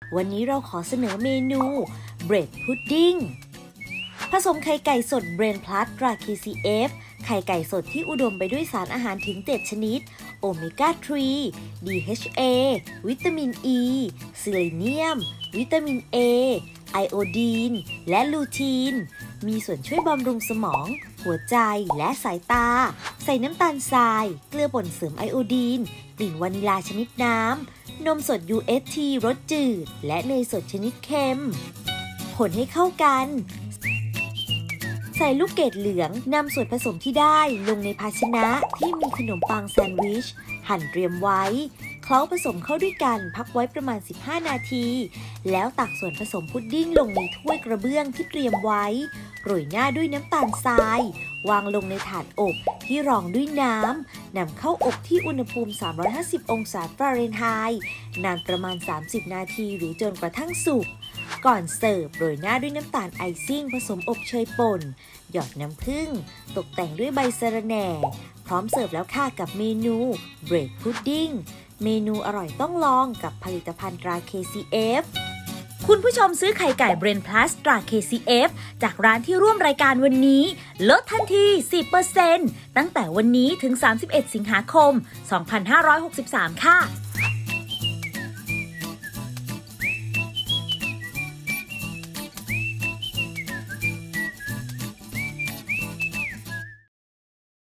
วันนี้เราขอเสนอเมนูเบรดพุดดิ้งผสมไข่ไก่สดเบรนพลัสตรา KCF ไข่ไก่สดที่อุดมไปด้วยสารอาหารถึง7ชนิดโอเมก้า 3 DHA วิตามิน E เซเลเนียมวิตามิน A ไอโอดีนและลูทีนมีส่วนช่วยบำรุงสมองหัวใจและสายตาใส่น้ำตาลทรายเกลือป่นเสริมไอโอดีนกลิ่นวานิลาชนิดน้ำนมสด UHT รสจืดและเนยสดชนิดเค็มคนให้เข้ากันใส่ลูกเกดเหลืองนำส่วนผสมที่ได้ลงในภาชนะที่มีขนมปังแซนด์วิชหั่นเตรียมไว้เคล้าผสมเข้าด้วยกันพักไว้ประมาณ15นาทีแล้วตักส่วนผสมพุดดิ้งลงในถ้วยกระเบื้องที่เตรียมไว้โรยหน้าด้วยน้ำตาลทรายวางลงในถาดอบที่รองด้วยน้ำนำเข้าอบที่อุณหภูมิ350องศาฟาเรนไฮต์นานประมาณ30นาทีหรือจนกระทั่งสุกก่อนเสิร์ฟโรยหน้าด้วยน้ำตาลไอซิ่งผสมอบเชยป่นหยอดน้ำผึ้งตกแต่งด้วยใบสะระแหน่พร้อมเสิร์ฟแล้วค่ะกับเมนูเบรดพุดดิ้งเมนูอร่อยต้องลองกับผลิตภัณฑ์ตรา KCF คุณผู้ชมซื้อไข่ไก่เบรนพลัสตรา KCF จากร้านที่ร่วมรายการวันนี้ลดทันที 10% ตั้งแต่วันนี้ถึง31สิงหาคม 2563 ค่ะ